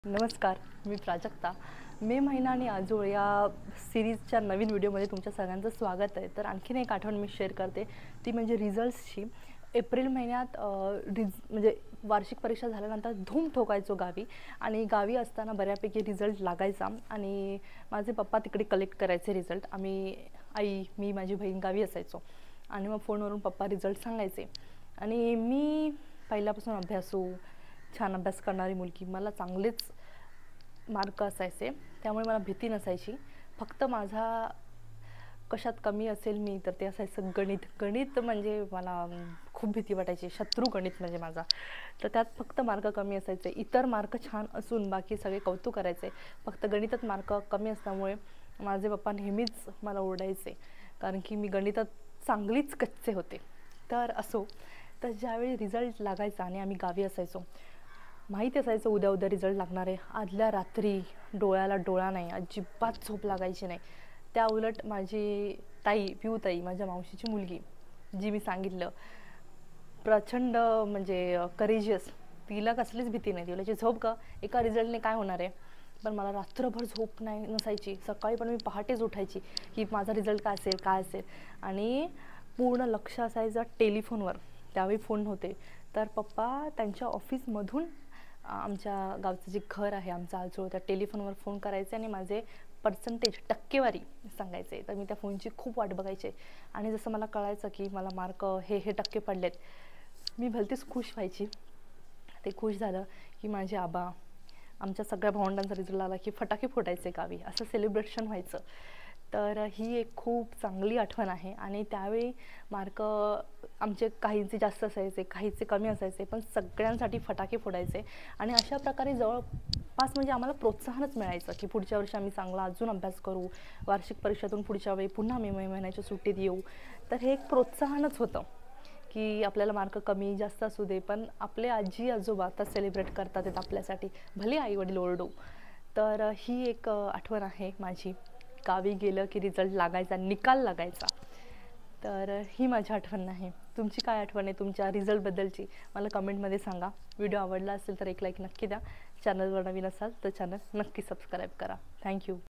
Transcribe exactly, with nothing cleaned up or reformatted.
नमस्कार, मी प्राजक्ता. मे महिना आणि आजोळ या सीरीजच्या नवीन व्हिडिओमध्ये तुमच्या सगळ्यांचं स्वागत आहे. तर आणखीन एक आठवण मी शेअर करते, ती म्हणजे रिझल्ट्सची. एप्रिल महिन्यात रिज म्हणजे वार्षिक परीक्षा झाल्यानंतर धूम ठोकायचो गावी, आणि गावी असताना बऱ्यापैकी रिझल्ट लागायचा आणि माझे पप्पा तिकडे कलेक्ट करायचे रिझल्ट. आम्ही आई, मी, माझी बहीण गावी असायचो आणि मग फोनवरून पप्पा रिझल्ट सांगायचे. आणि मी पहिल्यापासून अभ्यासू, छान अभ्यास करणारी मुलगी, मला चांगलेच मार्क असायचे, त्यामुळे मला भीती नसायची. फक्त माझा कशात कमी असेल मी तर ते असायचं गणित. गणित म्हणजे मला खूप भीती वाटायची, शत्रू गणित म्हणजे माझा. तर त्यात फक्त मार्क कमी असायचे. इतर मार्क छान असून बाकी सगळे कौतुक करायचे, फक्त गणितात मार्क कमी असल्यामुळे माझे पप्पा नेहमीच मला ओरडायचे, कारण की मी गणितात चांगलीच कच्चे होते. तर असो, तर ज्यावेळी रिझल्ट लागायचा आणि आम्ही गावी असायचो, माहीत असायचं उद्या उद्या रिझल्ट लागणार आहे. आदल्या रात्री डोळ्याला डोळा नाही, अजिबात झोप लागायची नाही. त्या उलट माझी ताई, पिऊताई, माझ्या मावशीची मुलगी, जी मी सांगितलं प्रचंड म्हणजे करेजियस, तिला कसलीच भीती नाही. तिला झोप का, एका रिझल्टने काय होणार आहे. पण मला रात्रभर झोप नाही नसायची. सकाळी पण मी पहाटेच उठायची की माझा रिझल्ट काय असेल काय असेल आणि पूर्ण लक्ष असायचं टेलिफोनवर. त्यावेळी फोन नव्हते, तर पप्पा त्यांच्या ऑफिसमधून आमच्या गावचं जे घर आहे आमचा आजोळ, त्या टेलिफोनवर फोन करायचे आणि माझे पर्सेंटेज, टक्केवारी सांगायचे. तर मी त्या फोनची खूप वाट बघायचे. आणि जसं मला कळायचं की मला मार्क हे हे टक्के पडलेत, मी भलतीच खुश व्हायची. ते खुश झालं की माझे आबा, आमच्या सगळ्या भावंडांचा रिझल्ट आला की फटाके फोडायचे गावी, असं सेलिब्रेशन व्हायचं. तर ही एक खूप चांगली आठवण आहे. आणि त्यावेळी मार्क आमचे काहींचे जास्त असायचे, काहींचे कमी असायचे, पण सगळ्यांसाठी फटाके फोडायचे. आणि अशा प्रकारे जवळपास म्हणजे आम्हाला प्रोत्साहनच मिळायचं की पुढच्या वर्षी आम्ही चांगला अजून अभ्यास करू, वार्षिक परीक्षेतून पुढच्या वेळी पुन्हा मे महिन्याच्या सुट्टीत येऊ. तर हे एक प्रोत्साहनच होतं की आपल्याला मार्क कमी जास्त असू दे, पण आपले आजी आजोबा आता सेलिब्रेट करतात आहेत आपल्यासाठी, भले आई वडील ओरडो. तर ही एक आठवण आहे माझी. गावी गेलं की रिझल्ट लागायचा, निकाल लागायचा. तर ही माझी आठवण आहे. तुमची काय आठवण आहे तुमच्या रिझल्टबद्दलची, मला कमेंटमध्ये सांगा. व्हिडिओ आवडला असेल तर एक लाईक नक्की द्या. चॅनलवर नवीन असाल तर चॅनल नक्की सबस्क्राईब करा. थँक्यू.